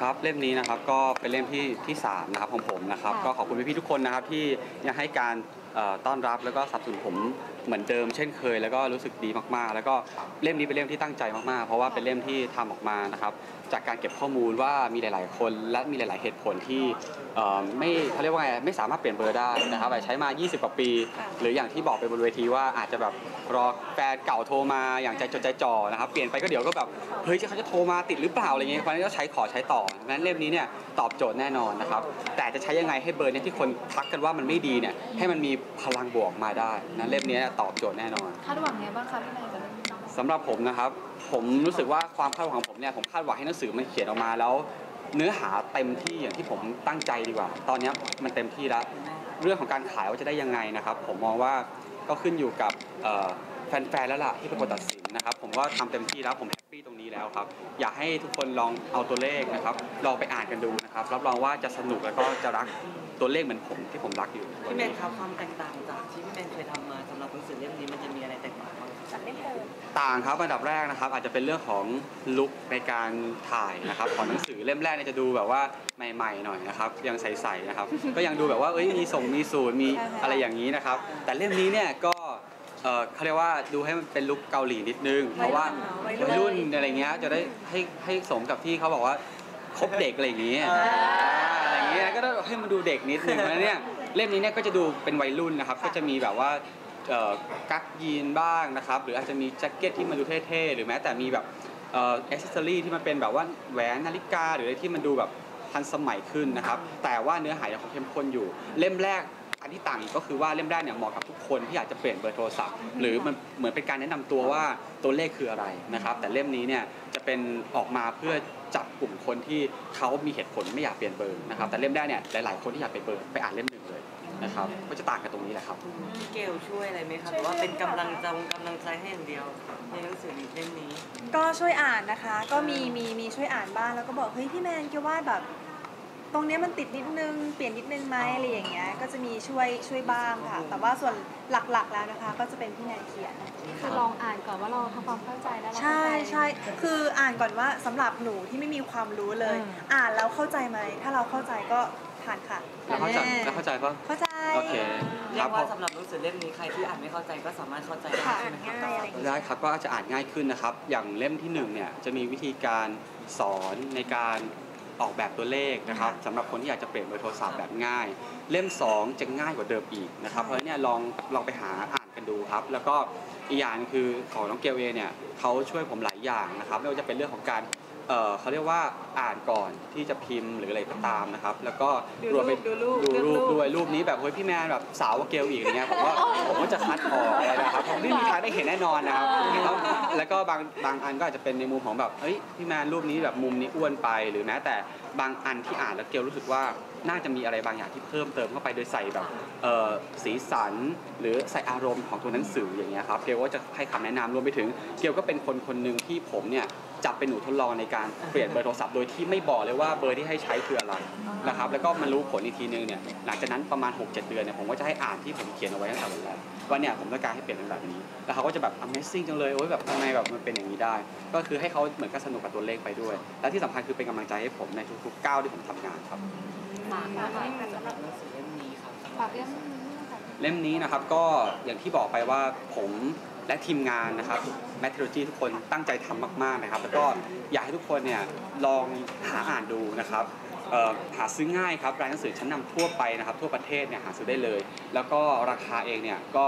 ครับเล่มนี้นะครับก็เป็นเล่มที่3นะครับของผมนะครับก็ขอบคุณพี่ๆทุกคนนะครับที่ยังให้การต้อนรับแล้วก็สนับสนุนผมเหมือนเดิมเช่นเคยแล้วก็รู้สึกดีมากๆแล้วก็เล่มนี้เป็นเล่มที่ตั้งใจมากๆเพราะว่าเป็นเล่มที่ทำออกมานะครับจากการเก็บข้อมูลว่ามีหลายๆคนและมีหลายๆเหตุผลที่ไม่เขาเรียกว่าไงไม่สามารถเปลี่ยนเบอร์ได้นะครับใช้มา20 กว่าปีหรืออย่างที่บอกไปบนเวทีว่าอาจจะแบบรอแฟนเก่าโทรมาอย่างใจจดใจจ่อนะครับเปลี่ยนไปก็เดี๋ยวก็แบบเฮ้ยเขาจะโทรมาติดหรือเปล่าอะไรเงี้ยเพราะฉะนั้นก็ใช้ต่องั้นเล่มนี้เนี่ยตอบโจทย์แน่นอนนะครับแต่จะใช้ยังไงให้เบอร์นี้ที่คนทักกันว่ามันไม่ดีเนี่ยให้มันมีพลังบวกมาได้นะเล่มนี้ตอบโจทย์แน่นอนคาดหวังไงบ้างคะพี่แมนกับเล่มนี้สำหรับผมนะครับผมรู้สึกว่าความคาดหวังของผมเนี่ยผมคาดหวังให้หนังสือมันเขียนออกมาแล้วเนื้อหาเต็มที่อย่างที่ผมตั้งใจดีกว่าตอนนี้มันเต็มที่แล้วเรื่องของการขายว่าจะได้ยังไงนะครับผมมองว่าก็ขึ้นอยู่กับแฟนๆแล้วล่ะที่เป็นคนตัดสินนะครับผมก็ทำเต็มที่แล้วผมแฮปปี้ตรงนี้แล้วครับอยากให้ทุกคนลองเอาตัวเลขนะครับลองไปอ่านกันดูนะครับรับรองว่าจะสนุกแล้วก็จะรักตัวเลขเหมือนผมที่ผมรักอยู่พี่แมนครับความแตกต่างจากที่พี่แมนเคยทำมาสำหรับหนังสือเล่มนี้มันจะมีอะไรแตกต่างบ้างจากเล่มเดิมต่างครับอันดับแรกนะครับอาจจะเป็นเรื่องของลุคในการถ่ายนะครับของหนังสือเล่มแรกเนี่ยจะดูแบบว่าใหม่ๆหน่อยนะครับยังใสๆนะครับก็ยังดูแบบว่ามีส่งมีสูตรมีอะไรอย่างนี้นะครับแต่เล่มนี้เนี่ยก็เขาเรียกว่าดูให้มันเป็นลุคเกาหลีนิดนึงเพราะว่าวัยรุ่นอะไรเงี้ยจะได้ให้สมกับที่เขาบอกว่าคบเด็กอะไรอย่างเงี้ยก็ต้องให้มันดูเด็กนิดนึงแล้วเนี่ยเล่มนี้เนี่ยก็จะดูเป็นวัยรุ่นนะครับก็จะมีแบบว่ากั๊กยีนบ้างนะครับหรืออาจจะมีแจ็คเก็ตที่มันดูเท่ๆหรือแม้แต่มีแบบแอคเซสซอรี่ที่มันเป็นแบบว่าแหวนนาฬิกาหรืออะไรที่มันดูแบบทันสมัยขึ้นนะครับแต่ว่าเนื้อหายังคงเข้มข้นอยู่เล่มแรกอันที่ต่างก็คือว่าเล่มแรกเนี่ยเหมาะกับทุกคนที่อยากจะเปลี่ยนเบอร์โทรศัพท์หรือมันเหมือนเป็นการแนะนำตัวว่าตัวเลขคืออะไรนะครับแต่เล่มนี้เนี่ยจะเป็นออกมาเพื่อจับกลุ่มคนที่เขามีเหตุผลไม่อยากเปลี่ยนเบอร์นะครับแต่เล่มแรกเนี่ยหลายๆคนที่อยากเปลี่ยนเบอร์ไปอ่านเล่มหนึ่งเลยนะครับก็จะต่างกันตรงนี้แหละครับพี่เกลช่วยอะไรไหมครับหรือว่าเป็นกำลังใจให้อย่างเดียวในหนังสือเล่มนี้ก็ช่วยอ่านนะคะก็มีช่วยอ่านบ้างแล้วก็บอกเฮ้ยพี่แมนเกลว่าแบบตรงนี้มันติดนิดนึงเปลี่ยนนิดนึงไหมอะไรอย่างเงี้ยก็จะมีช่วยบ้างค่ะแต่ว่าส่วนหลักๆแล้วนะคะก็จะเป็นพี่แมนเขียนคือลองอ่านก่อนว่าเราทำความเข้าใจแล้วใช่คืออ่านก่อนว่าสำหรับหนูที่ไม่มีความรู้เลยอ่านแล้วเข้าใจไหมถ้าเราเข้าใจก็ผ่านค่ะแล้วเข้าใจปะเข้าใจโอเคเรียกว่าสำหรับหนังสือเล่มนี้ใครที่อ่านไม่เข้าใจก็สามารถเข้าใจได้ใช่ไหมครับได้ครับก็จะอ่านง่ายขึ้นนะครับอย่างเล่มที่1เนี่ยจะมีวิธีการสอนในการออกแบบตัวเลขนะครับสำหรับคนที่อยากจะเปลี่ยนเบอร์โทรศัพท์แบบง่ายเล่ม2จะง่ายกว่าเดิมอีกนะครับเพราะฉะนั้นเนี่ยลองไปหาอ่านกันดูครับแล้วก็อีกอย่างคือของน้องเกลเอเนี่ยเขาช่วยผมหลายอย่างนะครับไม่ว่าจะเป็นเรื่องของการเขาเรียกว่าอ่านก่อนที่จะพิมพ์หรืออะไรก็ตามนะครับแล้วก็รวมไปดูรูปด้วยรูปนี้แบบเฮ้ยพี่แมนแบบสาวกว่าเกลอีกอย่างเงี้ยผมว่าจะคัดออกอะไรนะครับผมไม่มีทางได้เห็นแน่นอนนะครับแล้วก็บางอันก็อาจจะเป็นในมุมของแบบเฮ้ยพี่แมนรูปนี้แบบมุมนี้อ้วนไปหรือแม้แต่บางอันที่อ่านแล้วเกลรู้สึกว่าน่าจะมีอะไรบางอย่างที่เพิ่มเติมเข้าไปโดยใส่แบบสีสันหรือใส่อารมณ์ของตัวหนังสืออย่างเงี้ยครับเกลก็จะให้คำแนะนำรวมไปถึงเกลก็เป็นคนหนึ่งที่ผมเนี่ยจับเป็นหนูทดลองในการเปลี่ยนเบอร์โทรศัพท์โดยที่ไม่บอกเลยว่าเบอร์ที่ให้ใช้คืออะไรนะครับแล้วก็มารู้ผลอีกทีนึงเนี่ยหลังจากนั้นประมาณ 6-7 เดือนเนี่ยผมก็จะให้อ่านที่ผมเขียนเอาไว้ตั้งแต่วันแรกว่าเนี่ยผมต้องการให้เปลี่ยนเป็นแบบนี้แล้วเขาก็จะแบบ Amazing จังเลยโอ๊ยแบบทำไมแบบมันเป็นอย่างนี้ได้ก็คือให้เขาเหมือนกับสนุกกับตัวเลขไปด้วยและที่สำคัญคือเป็นกำลังใจให้ผมในทุกๆก้าวที่ผมทำงานครับฝากนะคะสำหรับหนังสือเล่มนี้ครับฝากเล่มนี้นะครับก็อย่างที่บอกไปว่าผมและทีมงานนะครับแมทริโลจีทุกคนตั้งใจทำมากๆนะครับแล้วก็อยากให้ทุกคนเนี่ยลองหาอ่านดูนะครับหาซื้อง่ายครับร้านหนังสือชั้นนำทั่วไปนะครับทั่วประเทศเนี่ยหาซื้อได้เลยแล้วก็ราคาเองเนี่ยก็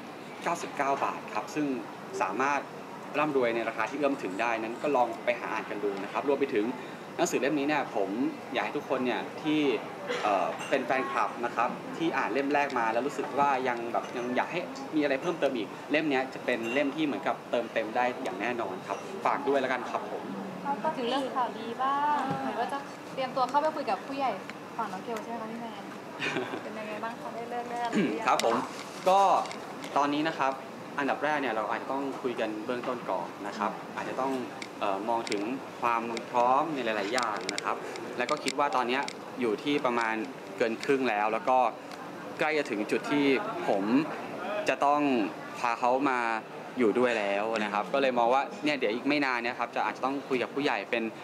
99 บาทครับซึ่งสามารถร่ำรวยในราคาที่เอื้อมถึงได้นั้นก็ลองไปหาอ่านกันดูนะครับรวมไปถึงหนังสือเล่มนี้เนี่ยผมอยากให้ทุกคนเนี่ยที่เป็นแฟนคลับนะครับที่อ่านเล่มแรกมาแล้วรู้สึกว่ายังอยากให้มีอะไรเพิ่มเติมอีกเล่มนี้จะเป็นเล่มที่เหมือนกับเติมเต็มได้อย่างแน่นอนครับฝากด้วยแล้วกันครับผมก็ถึงเรื่องข่าวดีบ้างเหมือนว่าจะเตรียมตัวเข้าไปคุยกับผู้ใหญ่ฝั่งน้องเกลใช่ไหมคะพี่แมนเป็นยังไงบ้างคะได้เริ่มครับผมก็ตอนนี้นะครับอันดับแรกเนี่ยเราอาจจะต้องคุยกันเบื้องต้นก่อนนะครับอาจจะต้องมองถึงความพร้อมในหลายๆอย่างนะครับแล้วก็คิดว่าตอนนี้อยู่ที่ประมาณเกินครึ่งแล้วก็ใกล้จะถึงจุดที่ผมจะต้องพาเขามาอยู่ด้วยแล้วนะครับก็เลยมองว่าเนี่ยเดี๋ยวอีกไม่นานเนี่ยครับอาจจะต้องคุยกับผู้ใหญ่เป็น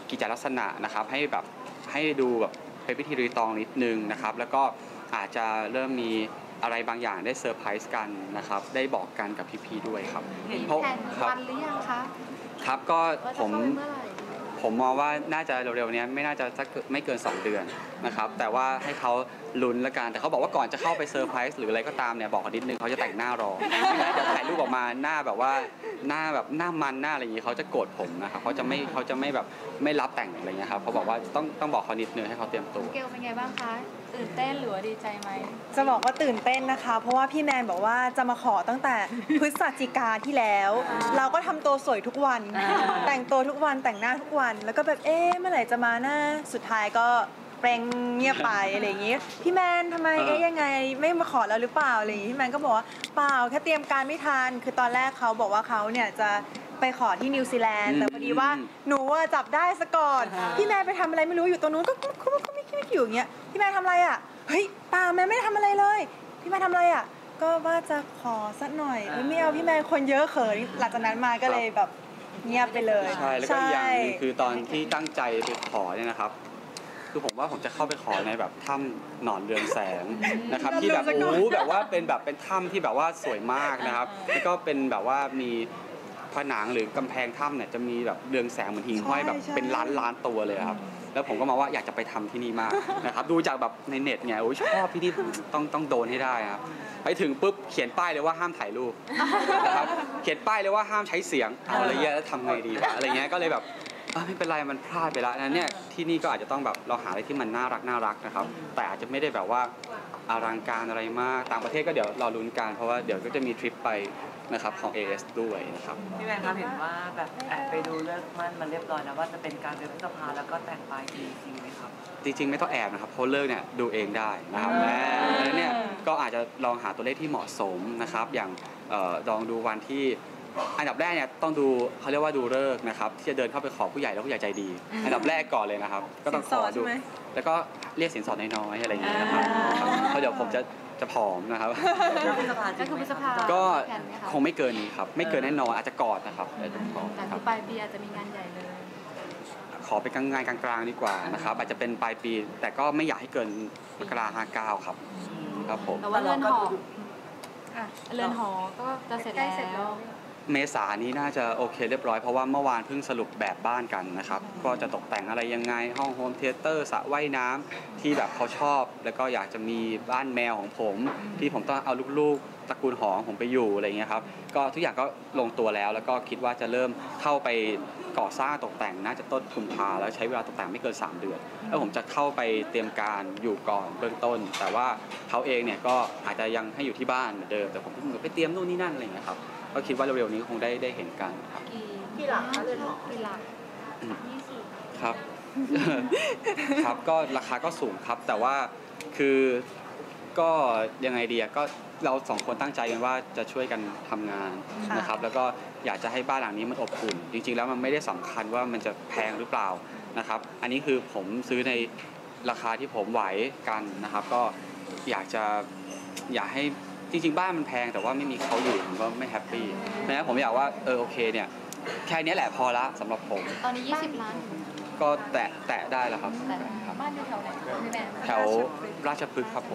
กิจลักษณะนะครับให้แบบให้ดูแบบเป็นพิธีรีตองนิดนึงนะครับแล้วก็อาจจะเริ่มมีอะไรบางอย่างได้เซอร์ไพรส์กันนะครับได้บอกกันกับพี่ๆด้วยครับมีเพราะแผนครับวันหรือยังคะครับก็ว่าผจะมเข้าไปเมื่อไหร่ผมมองว่าน่าจะเร็วๆนี้ไม่น่าจะสักไม่เกิน 2 เดือนนะครับแต่ว่าให้เขาลุ้นละกันแต่เขาบอกว่าก่อนจะเข้าไปเซอร์ไพรส์หรืออะไรก็ตามเนี่ยบอกเขานิดนึงเขาจะแต่งหน้ารอไม่งั้นเดี๋ยวถ่ายรูปออกมาหน้าแบบว่าหน้าแบบหน้ามันหน้าอะไรอย่างนี้เขาจะโกรธผมนะครับเขาจะไม่แบบไม่รับแต่งอะไรเงี้ยครับเขาบอกว่าต้องบอกเขานิดนึงให้เขาเตรียมตัวเกลเป็นไงบ้างคะตื่นเต้นหรือว่าดีใจไหมจะบอกว่าตื่นเต้นนะคะ เพราะว่าพี่แมนบอกว่าจะมาขอตั้งแต่พฤศจิกาที่แล้ว เราก็ทำตัวสวยทุกวัน แต่งตัวทุกวันแต่งหน้าทุกวัน แล้วก็แบบเมื่อไหร่จะมาหน้าสุดท้ายก็เปรงเงียบไปอะไรอย่างงี้พี่แมนทำไมยังไงไม่มาขอแล้วหรือเปล่าอะไรอย่างงี้พี่แมนก็บอกว่าเปล่าแค่เตรียมการไม่ทันคือตอนแรกเขาบอกว่าเขาเนี่ยจะไปขอที่นิวซีแลนด์แต่พอดีว่าหนูอะจับได้ซะก่อนพี่แมนไปทำอะไรไม่รู้อยู่ตรงนู้นก็ไม่อยู่อย่างเงี้ยพี่แมนทำอะไรอ่ะเฮ้ยเปล่าแมนไม่ได้ทำอะไรเลยพี่แมนทำอะไรอ่ะก็ว่าจะขอสักหน่อยไม่เอาพี่แมนคนเยอะเขินหลังจากนั้นมาก็เลยแบบเงียบไปเลยใช่แล้วก็อีกอย่างหนึงคือตอนที่ตั้งใจไปขอเนี่ยนะครับคือผมว่าผมจะเข้าไปขอในแบบถ้ำหนอนเรืองแสงนะครับที่แบบโอ้โหแบบว่าเป็นถ้ำที่แบบว่าสวยมากนะครับแล้วก็เป็นแบบว่ามีผนังหรือกำแพงถ้ำเนี่ยจะมีแบบเรืองแสงเหมือนหิ่งห้อยแบบเป็นล้านตัวเลยครับแล้วผมก็มาว่าอยากจะไปทำที่นี่มากนะครับดูจากแบบในเน็ตไงโอ้ยชอบที่นี่ต้องโดนให้ได้ครับไปถึงปุ๊บเขียนป้ายเลยว่าห้ามถ่ายรูปนะครับเขียนป้ายเลยว่าห้ามใช้เสียงเอาอะไรเงี้ยแล้วทำไงดีวะอะไรเงี้ยก็เลยแบบไม่เป็นไรมันพลาดไปแล้วนะเนี่ยที่นี่ก็อาจจะต้องแบบเราหาอะไรที่มันน่ารักนะครับแต่อาจจะไม่ได้แบบว่าอลังการอะไรมากต่างประเทศก็เดี๋ยวรอลุ้นกันเพราะว่าเดี๋ยวก็จะมีทริปไปนะครับของ AS ด้วยนะครับพี่แมนครับเห็นว่าแบบแอบไปดูเลิกมั่นมันเรียบร้อยแล้วว่าจะเป็นการเดือนพฤษภาแล้วก็แต่งปลายปีจริงไหมครับจริงๆไม่ต้องแอบนะครับเพราะเลิกเนี่ยดูเองได้นะครับแล้วเนี่ยก็อาจจะลองหาตัวเลขที่เหมาะสมนะครับอย่างลองดูวันที่อันดับแรกเนี่ยต้องดูเขาเรียกว่าดูฤกษ์นะครับที่จะเดินเข้าไปขอผู้ใหญ่แล้วผู้ใหญ่ใจดีอันดับแรกก่อนเลยนะครับก็ต้องขอดูแล้วก็เรียกสินสอดน้อยๆอะไรอย่างเงี้ยนะครับเพราะเดี๋ยวผมจะผอมนะครับก็คือพฤษภาก็แผนไหมคะคงไม่เกินนี้ครับไม่เกินแน่นอนอาจจะกอดนะครับอาจจะกอดแต่ครัคืบอปลายปีอาจจะมีงานใหญ่เลยขอเป็นงานกลางๆดีกว่านะครับอาจจะเป็นปลายปี แต่ก็ไม่อยากให้เกินมกรา59ครับครับผมแต่ว่าเรือนหอเรือนหอก็จะเสร็จใกล้เสร็จแล้แล้ววเมษายนนี้น่าจะโอเคเรียบร้อยเพราะว่าเมื่อวานเพิ่งสรุปแบบบ้านกันนะครับก็จะตกแต่งอะไรยังไงห้องโฮมเธียเตอร์สระว่ายน้ำที่แบบเขาชอบ แล้วก็อยากจะมีบ้านแมวของผม ที่ผมต้องเอาลูกๆตระกูลหอของผมไปอยู่อะไรเงี้ยครับก็ทุกอย่างก็ลงตัวแล้วแล้วก็คิดว่าจะเริ่มเข้าไปก่อสร้างตกแต่งน่าจะต้นกุมภาแล้วใช้เวลาตกแต่งไม่เกิน3 เดือนแล้วผมจะเข้าไปเตรียมการอยู่ก่อนเบื้องต้น แต่ว่าเขาเองเนี่ยก็อาจจะยังให้อยู่ที่บ้านเหมือนเดิมแต่ผมไปเตรียมนู่นนี่นั่นอะไรเงี้ยครับก็คิดว่าเร็วๆนี้คงได้เห็นกันครับกี่หลักคะเรือนหอกี่หลักครับ ครับก็ราคาก็สูงครับ แต่ว่าคือก็ยังไงดีอะก็เราสองคนตั้งใจกันว่าจะช่วยกันทำงานนะครับ แล้วก็อยากจะให้บ้านหลังนี้มันอบอุ่น จริงๆแล้วมันไม่ได้สำคัญว่ามันจะแพงหรือเปล่านะครับ อันนี้คือผมซื้อในราคาที่ผมไหวกันนะครับ ก็อยากให้จริงๆบ้านมันแพงแต่ว่าไม่มีเขาอยู่ผมก็ไม่แฮปปี้เพราะฉะนั้นผมอยากว่าโอเคเนี่ยแค่นี้แหละพอละสำหรับผมตอนนี้20 ล้านก็แตะได้แล้วครับแต่ครับบ้านอยู่แถวไหนพี่แมนแถวราชพฤกษ์ครับผม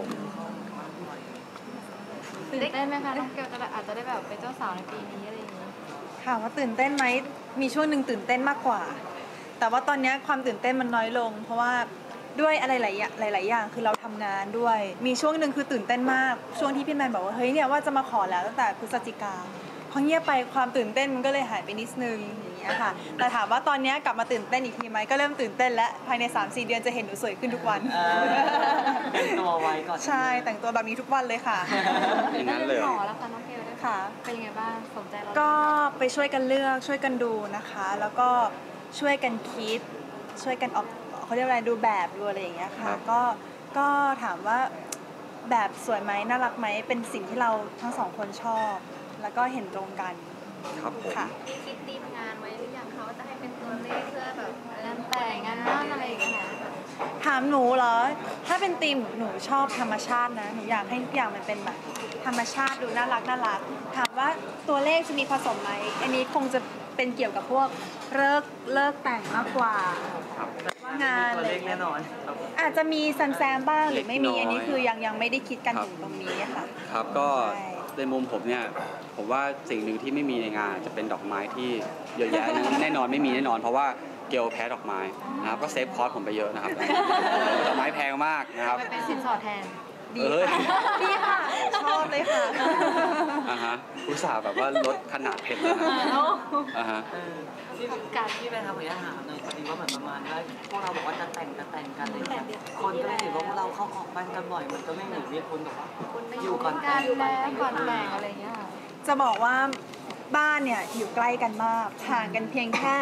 ตื่นเต้นไหมคะน้องเกลอาจจะได้แบบเป็นเจ้าสาวในปีนี้อะไรอย่างนี้ถามว่าตื่นเต้นไหมมีช่วงหนึ่งตื่นเต้นมากกว่า แต่ว่าตอนนี้ความตื่นเต้นมันน้อยลง เพราะว่าด้วยอะไรหลายอย่างคือเราทำงานด้วย มีช่วงหนึ่งคือตื่นเต้นมากช่วงที่พี่แมนบอกว่าเฮ้ยเนี่ยว่าจะมาขอแล้วตั้งแต่พฤศจิกาพอเงียบไปความตื่นเต้นมันก็เลยหายไปนิดนึงอย่างเงี้ยค่ะแต่ถามว่าตอนนี้กลับมาตื่นเต้นอีกทีไหมก็เริ่มตื่นเต้นแล้วภายใน 3-4 เดือนจะเห็นหนูสวยขึ้นทุกวันแต่งตัวไว้ก่อนใช่แต่งตัวแบบนี้ทุกวันเลยค่ะอย่างนั้นเลยหอแล้วค่ะน้องเกลได้ค่ะเป็นยังไงบ้างสนใจเราก็ไปช่วยกันเลือกช่วยกันดูนะคะ แล้วก็ช่วยกันคิดช่วยกันออกเขาเรียกอะไรดูแบบดูอะไรอย่างเงี้ยค่ะก็ถามว่าแบบสวยไหมน่ารักไหมเป็นสิ่งที่เราทั้งสองคนชอบ แล้วก็เห็นตรงกันครับผมค่ะมีคิดตีมงานไว้หรือยังคะว่าจะให้เป็นตัวเลขเพื่อแบบงานแต่งงานมั่นอะไรอย่างเงี้ยถามหนูเหรอถ้าเป็นธีมหนูชอบธรรมชาตินะหนูอยากให้ทุกอย่างมันเป็นแบบธรรมชาติดูน่ารักถามว่าตัวเลขจะมีผสมไหมอันนี้คงจะเป็นเกี่ยวกับพวกเลิกแต่งมากกว่าครับว่างานตัวเลขแน่นอนอาจจะมีแซมบ้างหรือไม่มีเล็กน้อยอันนี้คือยังไม่ได้คิดกันครับถึงตรงนี้ค่ะครับก็ใช่ในมุมผมเนี่ยผมว่าสิ่งหนึ่งที่ไม่มีในงานจะเป็นดอกไม้ที่เยอะแยะนะ แน่นอนไม่มีแน่นอน เพราะว่าเกลแพ้ดอกไม้นะครับก็เซฟคอสผมไปเยอะนะครับ ดอกไม้แพงมากนะครับไปเป็นสินสอดแทนดีค่ะดีค่ะชอบเลยค่ะอ่าฮะอุตส่าห์แบบว่าลดขนาดเพชรแล้วนะอ่าฮะที่การที่ไปทำระยะห่างหน่อยพอดีว่าเหมือนประมาณว่าพวกเราบอกว่าจะแต่งกันอะไรอย่างเงี้ยคนก็เลยถือว่าพวกเราเข้าออกบ้านกันบ่อยมันก็ไม่เหมือนมีคนบอกว่าอยู่ก่อนกาแต่รง แล้วก่อนแต่งอะไรเงี้ยค่ะจะบอกว่าบ้านเนี่ยอยู่ใกล้กันมากห่างกันเพียงแค่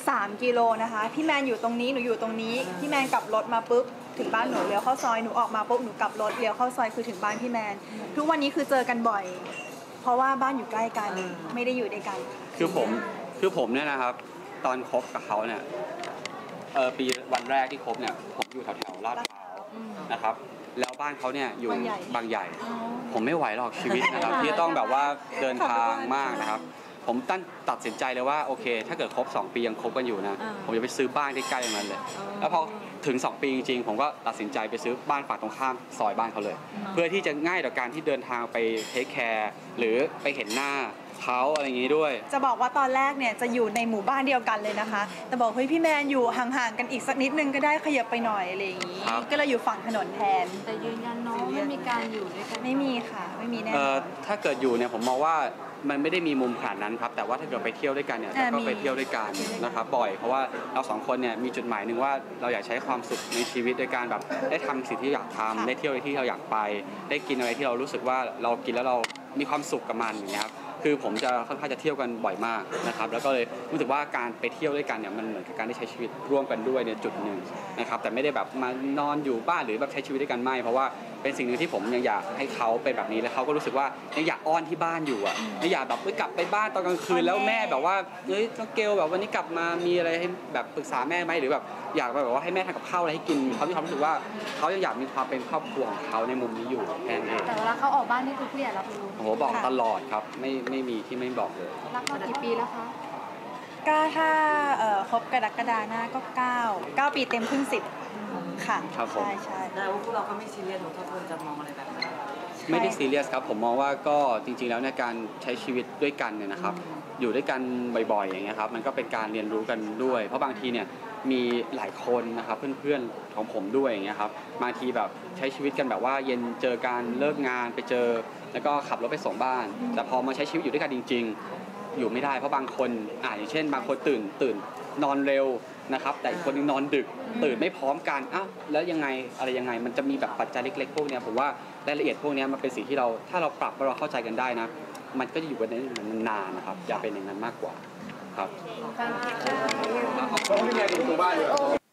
3 กิโลนะคะพี่แมนอยู่ตรงนี้หนูอยู่ตรงนี้พี่แมนกลับรถมาปุ๊บถึงบ้านหนูเลี้ยวเข้าซอยหนูออกมาปุ๊บหนูกลับรถเลี้ยวเข้าซอยคือถึงบ้านพี่แมนทุกวันนี้คือเจอกันบ่อย เพราะว่าบ้านอยู่ใกล้กันไม่ได้อยู่ด้วยกันคือผมเนี่ยนะครับ ตอนคบกับเขาเนี่ยปีวันแรกที่คบเนี่ยผมอยู่แถวๆลาดพร้าวนะครับแล้วบ้านเขาเนี่ยอยู่บางใหญ่ ผมไม่ไหวหรอกชีวิตนะครับ ที่ต้องแบบว่าเดินทางมากนะครับ ผมตัดสินใจเลยว่าโอเค ถ้าเกิดครบ2 ปียังคบกันอยู่นะผมจะไปซื้อบ้านใกล้ๆนั้นเลย แล้วพอถึง2 ปีจริงๆผมก็ตัดสินใจไปซื้อบ้านฝั่งตรงข้ามซอยบ้านเขาเลย เพื่อที่จะง่ายต่อการที่เดินทางไปเทคแคร์หรือไปเห็นหน้าเขาอะไรอย่างนี้ด้วยจะบอกว่าตอนแรกเนี่ยจะอยู่ในหมู่บ้านเดียวกันเลยนะคะ แต่บอกเฮ้ยพี่แมนอยู่ห่างๆกันอีกสักนิดนึงก็ได้ขยับไปหน่อยอะไรอย่างนี้ครับก็เลยอยู่ฝั่งถนนแทนแต่ยืนยันเน้องไม่มีการอยู่ด้วยกันไม่มีค่ะไม่มีแน่นอนถ้าเกิดอยู่เนี่ยผมมองว่ามันไม่ได้มีมุมขนาดนั้นครับแต่ว่าถ้าเกิดไปเที่ยวด้วยกันเนี่ยเราก็ไปเที่ยวด้วยกันนะครับบ่อยเพราะว่าเรา2 คนเนี่ยมีจุดหมายหนึ่งว่าเราอยากใช้ความสุขในชีวิตโดยการแบบได้ทำสิ่งที่อยากทำได้เที่ยวในที่เราอยากไป ได้กินอะไรที่เรารู้สึกว่าเรากินแล้วเรามีความสุขกับมันอย่างเงี้ยครับคือผมจะค่อนข้างจะเที่ยวกันบ่อยมากนะครับแล้วก็เลยรู้สึกว่าการไปเที่ยวด้วยกันเนี่ยมันเหมือนกับการได้ใช้ชีวิตร่วมกันด้วยในจุดหนึ่งนะครับแต่ไม่ได้แบบมานอนอยู่บ้านหรือแบบใช้ชีวิตด้วยกันไม่เพราะว่าเป็นสิ่งหนึ่งที่ผมยังอยากให้เขาเป็นแบบนี้แล้วเขาก็รู้สึกว่ายังอยากอ้อนที่บ้านอยู่อ่ะไม่อยากแบบกลับไปบ้านตอนกลางคืนแล้วแม่แบบว่าเฮ้ยน้องเกลแบบวันนี้กลับมามีอะไรให้แบบปรึกษาแม่ไหมหรือแบบอยากแบบว่าให้แม่ทำกับข้าวอะไรให้กินเขามีความรู้สึกว่าเขายังอยากมีความเป็นครอบครัวของเขาในมุมนี้อยู่แค่นั้นเองแต่เวลาเขาออกบ้านนี่คือผู้ใหญ่รับรู้โอ้โหบอกตลอดครับไม่มีที่ไม่บอกเลยรักมากี่ปีแล้วคะก็ถ้าครบกรกฎาหน้าก็9 ปีเต็มขึ้น10ค่ะครับผมใช่แต่ว่าพวกเราก็ไม่ซีเรียสทุกคนจะมองอะไรแบบนั้นไม่ได้ซีเรียสครับผมมองว่าก็จริงๆแล้วในการใช้ชีวิตด้วยกันเนี่ยนะครับอยู่ด้วยกันบ่อยๆอย่างเงี้ยครับมันก็เป็นการเรียนรู้กันด้วย เพราะบางทีเนี่ยมีหลายคนนะครับเพื่อนๆของผมด้วยอย่างเงี้ยครับบางทีแบบใช้ชีวิตกันแบบว่าเย็นเจอการเลิกงานไปเจอแล้วก็ขับรถไปส่งบ้าน แต่พอมาใช้ชีวิตอยู่ด้วยกันจริงๆอยู่ไม่ได้เพราะบางคนอย่างเช่น บางคนตื่นนอนเร็วนะครับแต่อีกคนนึงนอนดึกตื่นไม่พร้อมกันอ้าวแล้วยังไงอะไรยังไงมันจะมีแบบปัจจัยเล็กๆพวกเนี้ยผมว่ารายละเอียดพวกเนี้ยมันเป็นสิ่งที่เราถ้าเราปรับเราเข้าใจกันได้นะมันก็จะอยู่กันได้นานๆนะครับอย่าเป็นอย่างนั้นมากกว่าครับการขอบคุณที่มาดูบ้านด้วย